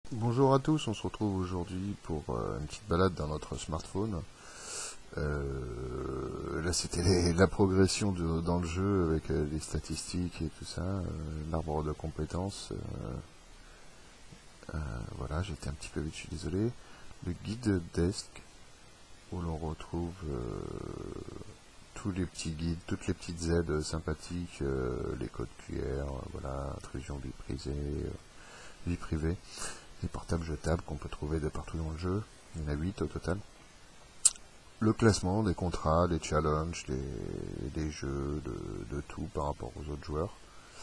Bonjour à tous, on se retrouve aujourd'hui pour une petite balade dans notre smartphone. Là c'était la progression dans le jeu avec les statistiques et tout ça, l'arbre de compétences. Voilà, j'étais un petit peu vite, je suis désolé. Le guide desk où l'on retrouve tous les petits guides, toutes les petites aides sympathiques, les codes QR, voilà, intrusion vie privée. Les portables jetables qu'on peut trouver de partout dans le jeu. Il y en a 8 au total. Le classement des contrats, des challenges, des jeux, de tout par rapport aux autres joueurs.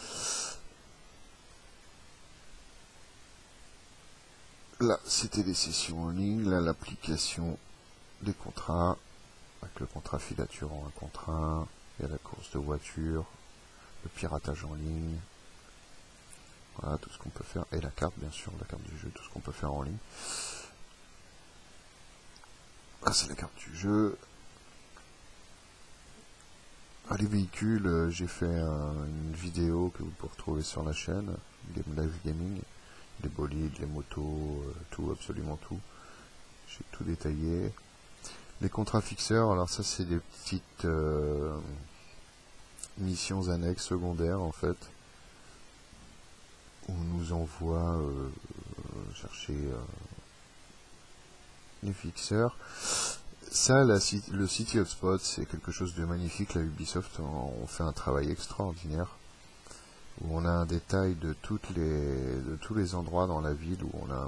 Là, c'était les sessions en ligne. Là, l'application des contrats, avec le contrat filature en 1 contre 1. Il y a la course de voiture, le piratage en ligne. Voilà, tout ce qu'on peut faire. Et la carte, bien sûr, la carte du jeu, tout ce qu'on peut faire en ligne. Là, c'est la carte du jeu. Les véhicules, j'ai fait une vidéo que vous pouvez retrouver sur la chaîne, Game Live Gaming, les bolides, les motos, tout, absolument tout. J'ai tout détaillé. Les contrats fixeurs, alors ça c'est des petites missions annexes secondaires en fait, où on nous envoie chercher les fixeurs. Ça, le City of Spots, c'est quelque chose de magnifique. La Ubisoft, on fait un travail extraordinaire où on a un détail de tous les endroits dans la ville où on a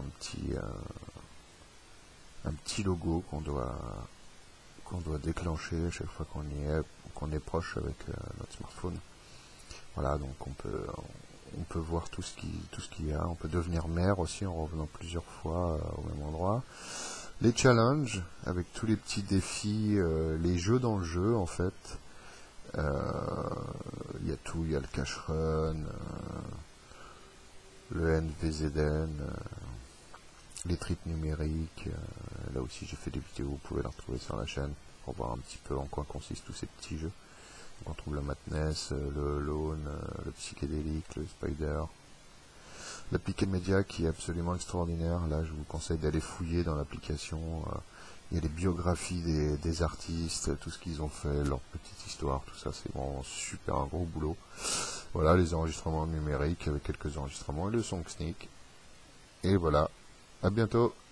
un petit logo qu'on doit déclencher à chaque fois qu'on est proche avec notre smartphone. Voilà, donc on peut voir tout ce qu'il y a. On peut devenir maire aussi en revenant plusieurs fois au même endroit. Les challenges, avec tous les petits défis, les jeux dans le jeu en fait. Il y a tout, il y a le cash run, le NVZN, les trips numériques. Là aussi j'ai fait des vidéos, vous pouvez la retrouver sur la chaîne pour voir un petit peu en quoi consistent tous ces petits jeux. Donc on trouve le Madness, le Alone, le Psychédélique, le Spider. L'appliqué média qui est absolument extraordinaire. Là je vous conseille d'aller fouiller dans l'application. Il y a les biographies des artistes, tout ce qu'ils ont fait, leur petite histoire, tout ça, c'est vraiment super, un gros boulot. Voilà, les enregistrements numériques avec quelques enregistrements et le song sneak. Et voilà, à bientôt.